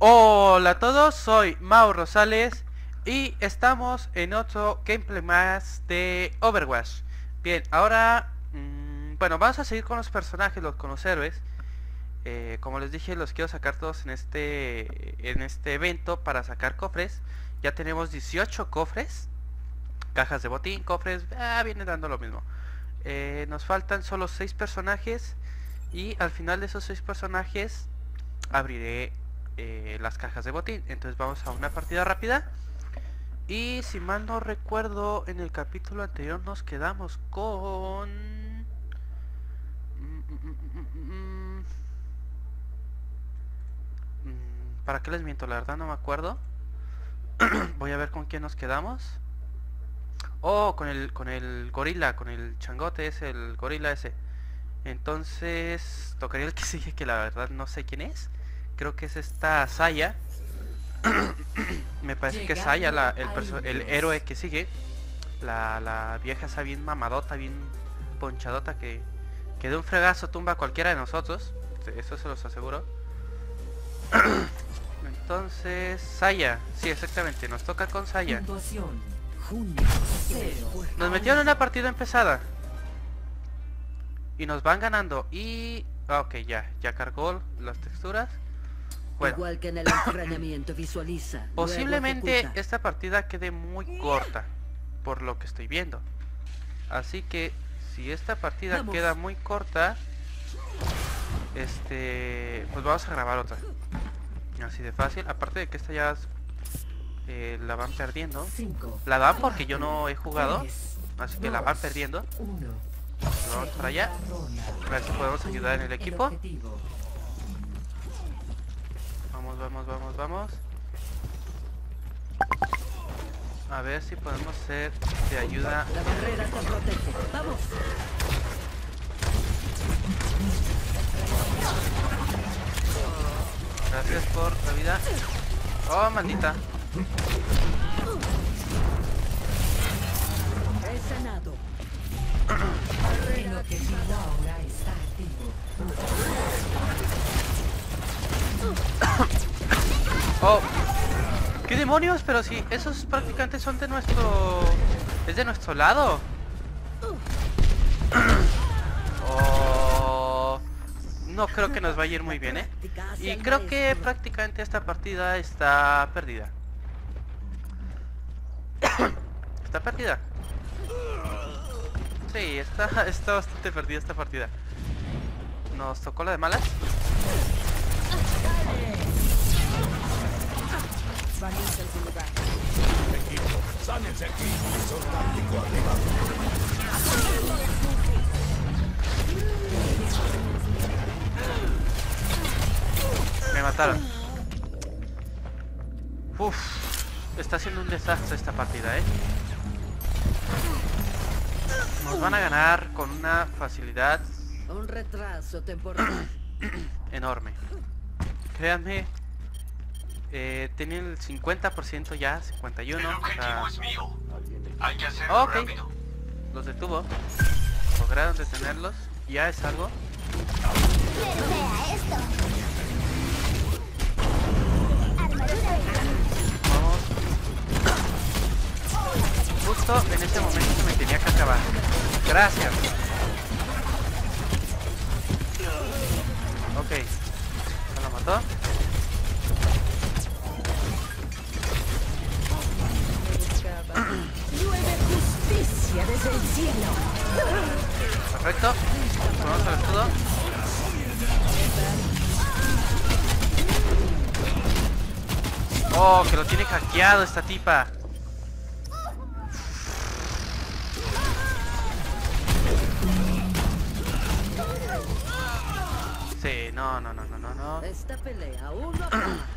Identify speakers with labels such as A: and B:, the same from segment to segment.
A: Hola a todos, soy Mau Rosales y estamos en otro gameplay más de Overwatch. Bien, ahora, bueno, vamos a seguir con los personajes, con los héroes. Como les dije, los quiero sacar todos en este evento para sacar cofres. Ya tenemos 18 cofres, cajas de botín, cofres, viene dando lo mismo. Nos faltan solo 6 personajes y al final de esos 6 personajes abriré las cajas de botín. Entonces vamos a una partida rápida. Y si mal no recuerdo, en el capítulo anterior nos quedamos con... ¿Para qué les miento? La verdad no me acuerdo. Voy a ver con quién nos quedamos. Oh, con el gorila, con el changote ese, el gorila ese. Entonces tocaría el que sigue, que la verdad no sé quién es. Creo que es esta Saya. Me parece que es Saya el héroe que sigue. La vieja esa bien mamadota, bien ponchadota, que de un fregazo tumba a cualquiera de nosotros. Eso se los aseguro. Entonces, Saya, sí, exactamente, nos toca con Saya. Nos metieron en una partida empezada y nos van ganando. Y... ok, ya cargó las texturas. Bueno,
B: igual que en el entrenamiento, visualiza.
A: Posiblemente esta partida quede muy corta, por lo que estoy viendo. Así que si esta partida queda muy corta, pues vamos a grabar otra. Así de fácil. Aparte de que esta ya la van perdiendo. La dan porque yo no he jugado, así que la van perdiendo. Vamos para allá. A ver si podemos ayudar en el equipo. Vamos. A ver si podemos ser de ayuda.
B: La barrera te protege. Vamos.
A: Gracias por la vida. Oh, maldita.
B: He sanado.
C: El objetivo ahora está activo.
A: Oh, ¿qué demonios? Pero si esos prácticamente son de nuestro... es de nuestro lado. Oh, no creo que nos vaya a ir muy bien, y creo que prácticamente esta partida está perdida. Está perdida. Sí, está bastante perdida esta partida. Nos tocó la de malas.
D: Sánense aquí, son táctico arriba.
A: Me mataron. Uf, está siendo un desastre esta partida, Nos van a ganar con una facilidad
B: Un retraso temporal.
A: enorme. Créanme, tienen el 50% ya, 51%.
D: El objetivo es mío. Hay que hacerlo rápido.
A: Los detuvo. Lograron detenerlos. Ya es algo.
E: Pero vea esto.
A: Vamos. Justo en ese momento se me tenía que acabar. Gracias. Ok. ¿Se lo mató?
C: Llueve justicia desde el cielo.
A: Perfecto. Vamos al escudo. Oh, que lo tiene hackeado esta tipa. Sí, no.
B: Esta pelea aún no.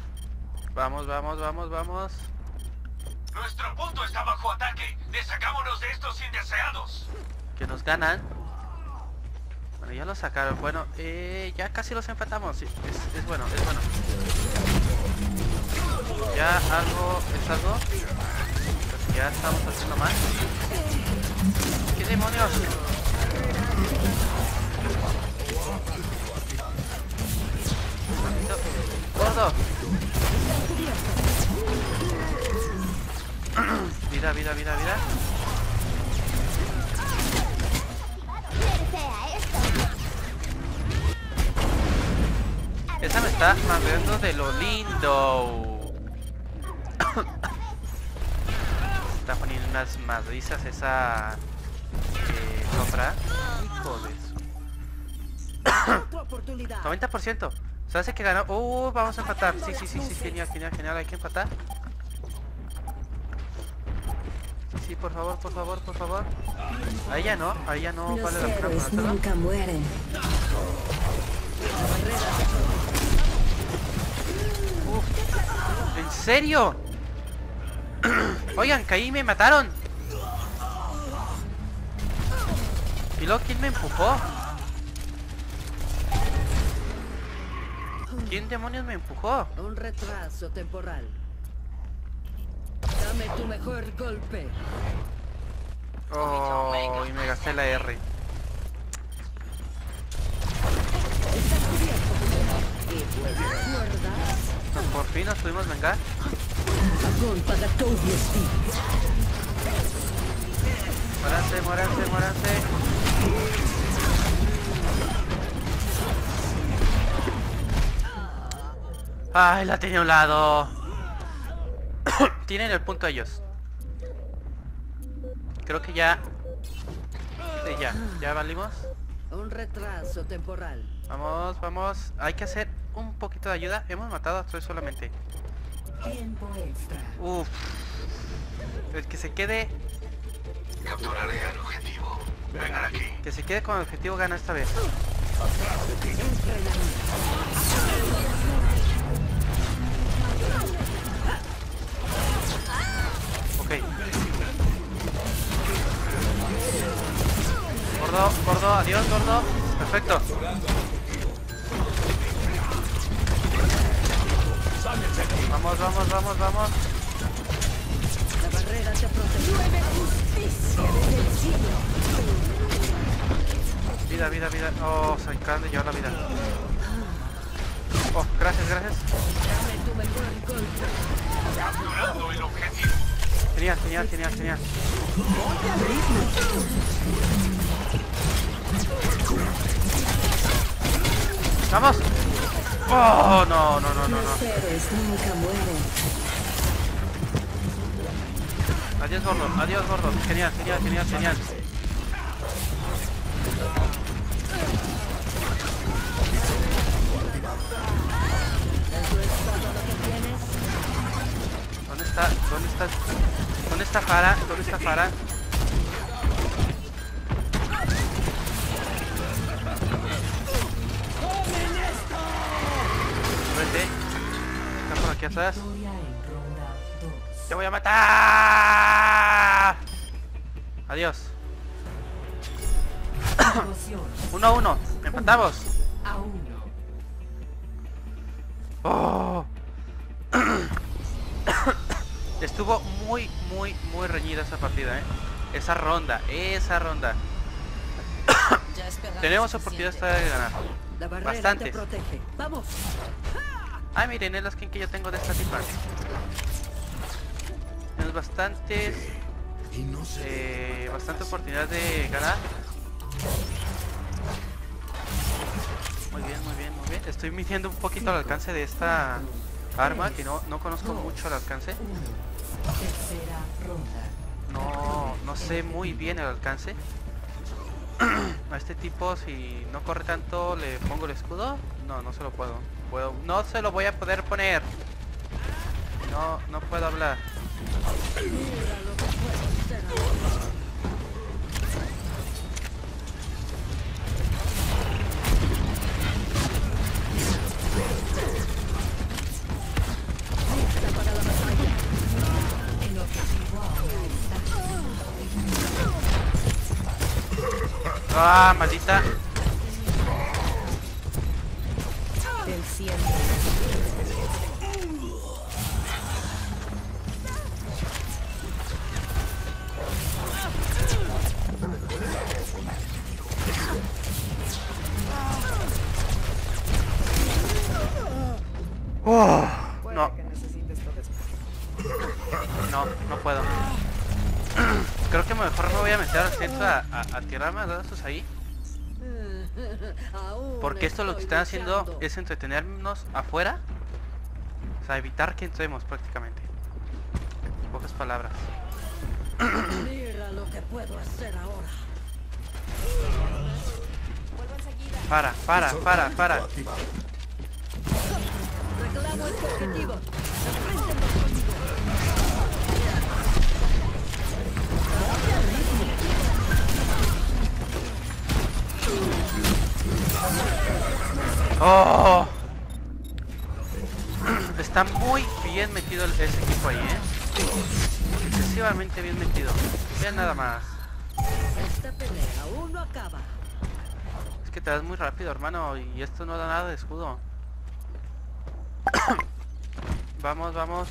A: Vamos.
D: Nuestro punto está bajo ataque. Deshagámonos de estos indeseados.
A: Que nos ganan. Bueno, ya lo sacaron. Bueno, ya casi los empatamos. Sí, es bueno. Ya algo es algo. Pues ya estamos haciendo mal. ¿Qué demonios? Gordo. Vida, vida, vida, vida.
E: Nerfea esto.
A: Esa me está madreando de lo lindo. Está poniendo unas madrizas esa sombra. Hijo de eso.
B: Otra oportunidad.
A: 90%. Se hace que ganó. Vamos a empatar. Sí, sí, sí, sí. Genial, genial, genial. Hay que empatar. Sí, sí, por favor, por favor, por favor. Ahí ya no vale la pena matarlo.
C: mueren.
A: ¿En serio? Oigan, caí y me mataron. ¿Y luego quién me empujó? ¿Quién demonios me empujó?
B: Un retraso temporal. Dame tu mejor golpe.
A: Oh, y me gasté la R.
B: ¿Recuerdas?
A: Por fin nos pudimos vengar.
B: Agón para todos los días.
A: Muéranse, muéranse, muéranse. Ay, la tenía a un lado. Tienen el punto ellos. Creo que ya... Sí, ya valimos.
B: Un retraso temporal.
A: Vamos, vamos. Hay que hacer un poquito de ayuda. Hemos matado a 3 solamente.
C: Tiempo extra.
A: Uff. El que se quede...
D: Capturaré al objetivo. Vengan aquí.
A: Que se quede con el objetivo gana esta vez. Ok. Gordo, gordo, adiós, gordo. Perfecto. Vamos, vamos, vamos, vamos.
B: La barrera te protege.
C: Justicia desde el cielo.
A: Vida, vida, vida. Oh, se acaban de llevar la vida. Oh, gracias, gracias.
B: Dame tu mejor golpe.
D: Capturando el objetivo.
A: Genial, genial, genial, genial. ¡Vamos! ¡Oh, no, no, no, no,
C: Los
A: no!
C: héroes nunca mueren.
A: Adiós, gordo, adiós, gordo. Genial, genial, genial, genial. ¿Dónde está? ¿Dónde está? ¿Dónde está Farah? ¿Dónde está Farah? Vete. Está por aquí atrás.
C: Victoria en ronda 2.
A: ¡Te voy a matar! Adiós.
C: Emoción
A: 1-1. Empatamos.
C: a 1.
A: Oh. Estuvo muy, muy, muy reñida esa partida, Esa ronda, esa ronda. Tenemos oportunidad de ganar.
B: La barrera
A: Bastantes.
B: te protege. Vamos.
A: Ay, miren, es la skin que yo tengo de esta tipa. Tenemos bastantes... bastante oportunidad de ganar. Muy bien, muy bien, muy bien. Estoy midiendo un poquito el alcance de esta arma, que no conozco mucho el alcance.
C: Tercera ronda.
A: No sé muy bien el alcance. A este tipo, si no corre tanto, le pongo el escudo. No se lo puedo. No se lo voy a poder poner. No puedo hablar.
C: El objetivo ahora está.
A: ¡Ah, maldita!
C: Del cielo.
A: Oh, no. No, no puedo. Creo que mejor me voy a meter al centro a tirar madrazos ahí. Porque esto lo que están haciendo es entretenernos afuera. O sea, evitar que entremos prácticamente. En pocas palabras.
B: Mira lo que puedo hacer ahora.
A: Para.
B: Reclamo este objetivo. Enfréntenlos conmigo.
A: ¡Oh! Está muy bien metido ese equipo ahí, excesivamente bien metido. Vean nada más.
B: Esta pelea aún no acaba.
A: Es que te das muy rápido, hermano, y esto no da nada de escudo. Vamos.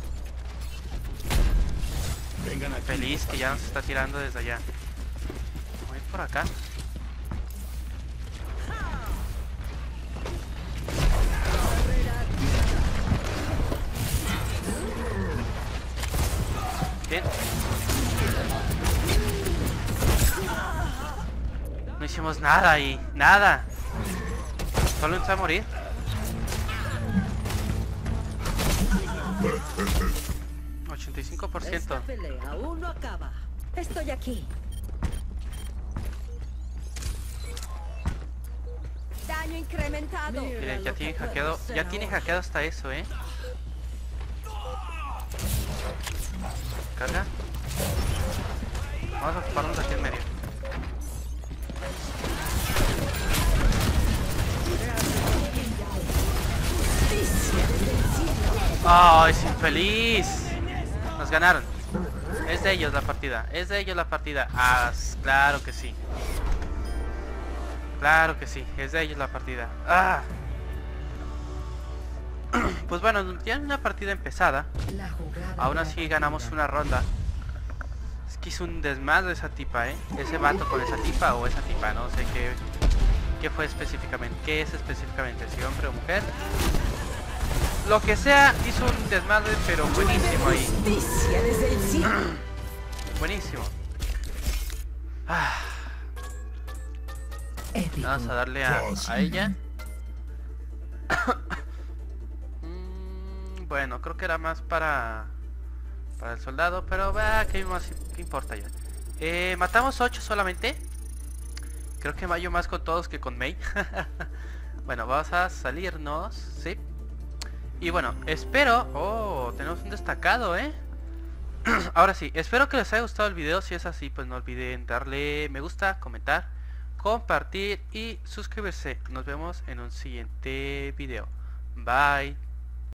A: Feliz que ya nos está tirando desde allá. Voy por acá. Bien. No hicimos nada ahí, nada. Solo entré a morir.
B: Esta pelea aún no acaba.
C: Estoy aquí. Daño incrementado.
B: Mira
A: Miren, ya
B: lo
A: tiene
B: que puedo
A: hackeado,
B: hacer
A: ya tiene
B: ahora.
A: hackeado hasta eso, Carga. Vamos a ocuparnos aquí en medio. ¡Ay, es infeliz! Nos ganaron. Es de ellos la partida. Ah, claro que sí. Claro que sí. Es de ellos la partida. ¡Ah! Pues bueno, ya en una partida empezada.
C: La jugada
A: Aún
C: de la
A: así ganamos
C: partida.
A: una ronda. Es que hizo un desmadre esa tipa, ese vato con esa tipa o esa tipa, no sé qué fue específicamente. ¿Qué es específicamente? Si hombre o mujer. Lo que sea, hizo un desmadre, pero buenísimo ahí.
C: Justicia desde el cielo.
A: Buenísimo. Ah,
C: Épico.
A: vamos a darle a ella. Bueno, creo que era más para el soldado, pero ¿qué importa ya? Matamos 8 solamente. Creo que mayo más con todos que con Mei. Bueno, vamos a salirnos, ¿sí? Y bueno, espero... Oh, tenemos un destacado, Ahora sí, espero que les haya gustado el video. Si es así, pues no olviden darle me gusta, comentar, compartir y suscribirse. Nos vemos en un siguiente video. Bye.